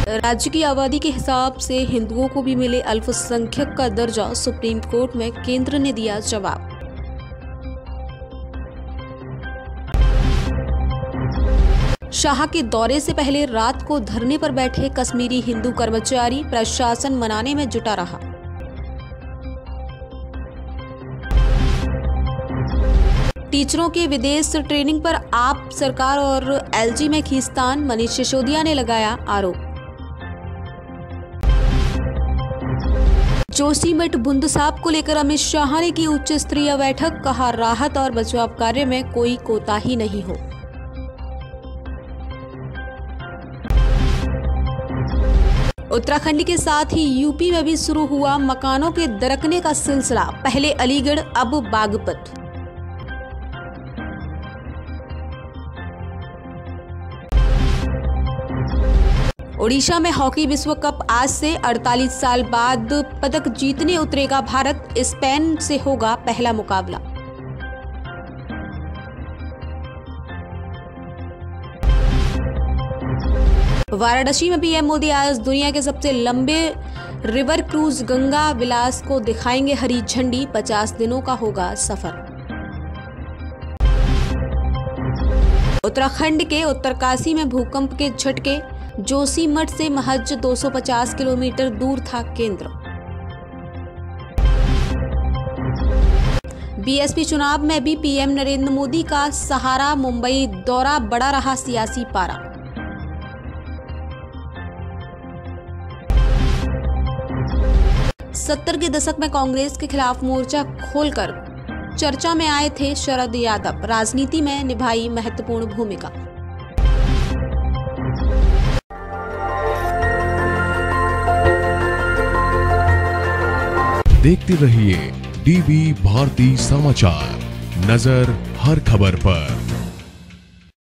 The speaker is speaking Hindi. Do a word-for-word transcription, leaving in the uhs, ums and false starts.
राज्य की आबादी के हिसाब से हिंदुओं को भी मिले अल्पसंख्यक का दर्जा, सुप्रीम कोर्ट में केंद्र ने दिया जवाब। शाह के दौरे से पहले रात को धरने पर बैठे कश्मीरी हिंदू कर्मचारी, प्रशासन मनाने में जुटा रहा। टीचरों के विदेश ट्रेनिंग पर आप सरकार और एलजी में खींचतान, मनीष सिसोदिया ने लगाया आरोप। जोशीमठ बुंदसाब को लेकर अमित शाह ने की उच्च स्तरीय बैठक, कहा राहत और बचाव कार्य में कोई कोताही नहीं हो। उत्तराखंड के साथ ही यूपी में भी शुरू हुआ मकानों के दरकने का सिलसिला, पहले अलीगढ़ अब बागपत। ओडिशा में हॉकी विश्व कप आज से अड़तालीस साल बाद पदक जीतने उतरेगा भारत, स्पेन से होगा पहला मुकाबला। वाराणसी में पीएम मोदी आज दुनिया के सबसे लंबे रिवर क्रूज गंगा विलास को दिखाएंगे हरी झंडी, पचास दिनों का होगा सफर। उत्तराखंड के उत्तरकाशी में भूकंप के झटके, जोशीमठ से महज दो सौ पचास किलोमीटर दूर था केंद्र। बीएसपी चुनाव में भी पीएम नरेंद्र मोदी का सहारा, मुंबई दौरा बड़ा रहा सियासी पारा। सत्तर के दशक में कांग्रेस के खिलाफ मोर्चा खोलकर चर्चा में आए थे शरद यादव, राजनीति में निभाई महत्वपूर्ण भूमिका। देखते रहिए डीवी भारती समाचार, नजर हर खबर पर।